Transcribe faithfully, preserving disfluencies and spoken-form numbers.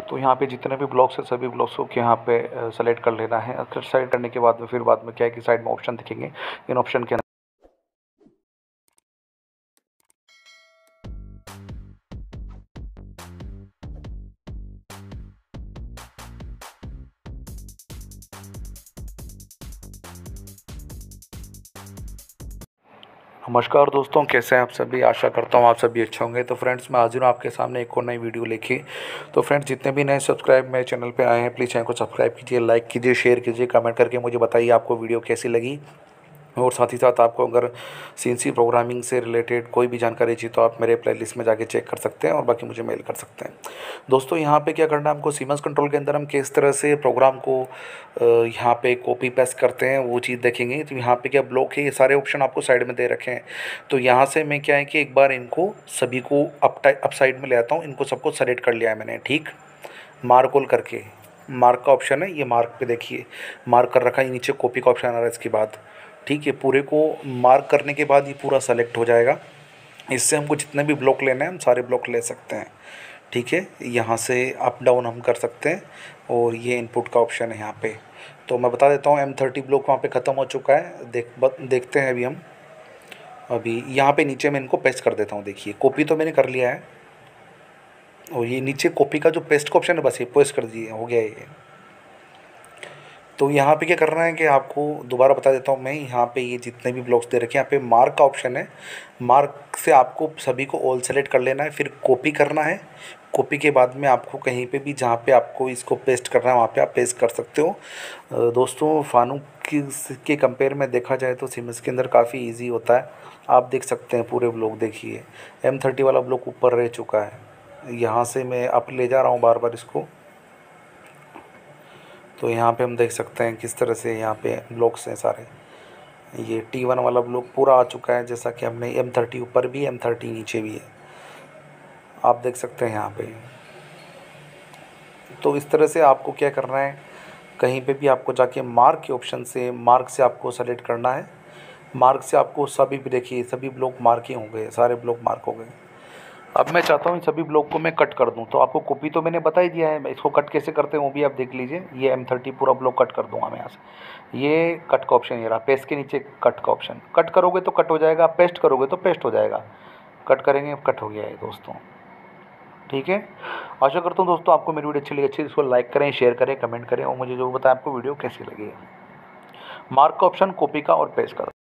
तो यहाँ पे जितने भी ब्लॉक्स हैं सभी ब्लॉक्स को यहाँ पे सेलेक्ट कर लेना है। सेलेक्ट करने के बाद में फिर बाद में क्या है कि साइड में ऑप्शन दिखेंगे, इन ऑप्शन के नमस्कार दोस्तों, कैसे हैं आप सभी। आशा करता हूँ आप सभी अच्छे होंगे। तो फ्रेंड्स, मैं हाजिर हूँ आपके सामने एक और नई वीडियो लेके। तो फ्रेंड्स, जितने भी नए सब्सक्राइब मेरे चैनल पे आए हैं, प्लीज़ चैनल को सब्सक्राइब कीजिए, लाइक कीजिए, शेयर कीजिए, कमेंट करके मुझे बताइए आपको वीडियो कैसी लगी। और साथ ही साथ आपको अगर सीएनसी प्रोग्रामिंग से रिलेटेड कोई भी जानकारी चाहिए तो आप मेरे प्लेलिस्ट में जाके चेक कर सकते हैं और बाकी मुझे मेल कर सकते हैं। दोस्तों, यहाँ पे क्या करना है हमको, सीमंस कंट्रोल के अंदर हम किस तरह से प्रोग्राम को यहाँ पे कॉपी पेस्ट करते हैं वो चीज़ देखेंगे। तो यहाँ पे क्या ब्लॉक है, ये सारे ऑप्शन आपको साइड में दे रखे हैं। तो यहाँ से मैं क्या है कि एक बार इनको सभी को अप टाइप अप साइड में ले आता हूँ। इनको सबको सेलेक्ट कर लिया है मैंने, ठीक। मार्क ऑल करके, मार्क का ऑप्शन है, ये मार्क पे देखिए मार्क कर रखा है। नीचे कॉपी का ऑप्शन आ रहा है इसके बाद, ठीक है। पूरे को मार्क करने के बाद ये पूरा सेलेक्ट हो जाएगा। इससे हमको जितने भी ब्लॉक लेने हैं हम सारे ब्लॉक ले सकते हैं, ठीक है। यहाँ से अप डाउन हम कर सकते हैं और ये इनपुट का ऑप्शन है यहाँ पे। तो मैं बता देता हूँ, एम थर्टी ब्लॉक वहाँ पे ख़त्म हो चुका है। देख ब, देखते हैं अभी हम। अभी यहाँ पे नीचे मैं इनको पेस्ट कर देता हूँ। देखिए कॉपी तो मैंने कर लिया है और ये नीचे कॉपी का जो पेस्ट का ऑप्शन है बस ये पेस्ट कर दिए, हो गया ये। तो यहाँ पे क्या करना है कि आपको दोबारा बता देता हूँ मैं। यहाँ पे ये जितने भी ब्लॉक्स दे रखे हैं, यहाँ पे मार्क का ऑप्शन है। मार्क से आपको सभी को ऑल सेलेक्ट कर लेना है, फिर कॉपी करना है। कॉपी के बाद में आपको कहीं पे भी जहाँ पे आपको इसको पेस्ट करना है वहाँ पे आप पेस्ट कर सकते हो। अ, दोस्तों, फानुक की के कंपेयर में देखा जाए तो सिमस के अंदर काफ़ी ईजी होता है। आप देख सकते हैं पूरे ब्लॉक, देखिए एम थर्टी वाला ब्लॉक ऊपर रह चुका है। यहाँ से मैं अप ले जा रहा हूँ बार बार इसको। तो यहाँ पे हम देख सकते हैं किस तरह से यहाँ पे ब्लॉक्स हैं सारे। ये टी वन वाला ब्लॉक पूरा आ चुका है, जैसा कि हमने एम थर्टी ऊपर भी, एम थर्टी नीचे भी है, आप देख सकते हैं यहाँ पे। तो इस तरह से आपको क्या करना है, कहीं पे भी आपको जाके मार्क के ऑप्शन से मार्क से आपको सेलेक्ट करना है। मार्क से आपको सभी भी, देखिए सभी ब्लॉक मार्क ही हो गए, सारे ब्लॉक मार्क हो गए। अब मैं चाहता हूँ इन सभी ब्लॉक को मैं कट कर दूँ। तो आपको कॉपी तो मैंने बता ही दिया है, मैं इसको कट कैसे करते हैं वो भी आप देख लीजिए। ये एम थर्टी पूरा ब्लॉक कट कर दूंगा मैं यहाँ से। ये कट का ऑप्शन ये रहा, पेस्ट के नीचे कट का ऑप्शन। कट करोगे तो कट हो जाएगा, पेस्ट करोगे तो पेस्ट हो जाएगा। कट करेंगे, कट हो गया है दोस्तों, ठीक है। आशा करता हूँ दोस्तों आपको मेरी वीडियो अच्छी लगी। अच्छी इसको लाइक करें, शेयर करें, कमेंट करें और मुझे जो बताएं आपको वीडियो कैसी लगी। मार्क का ऑप्शन, कॉपी का और पेस्ट का।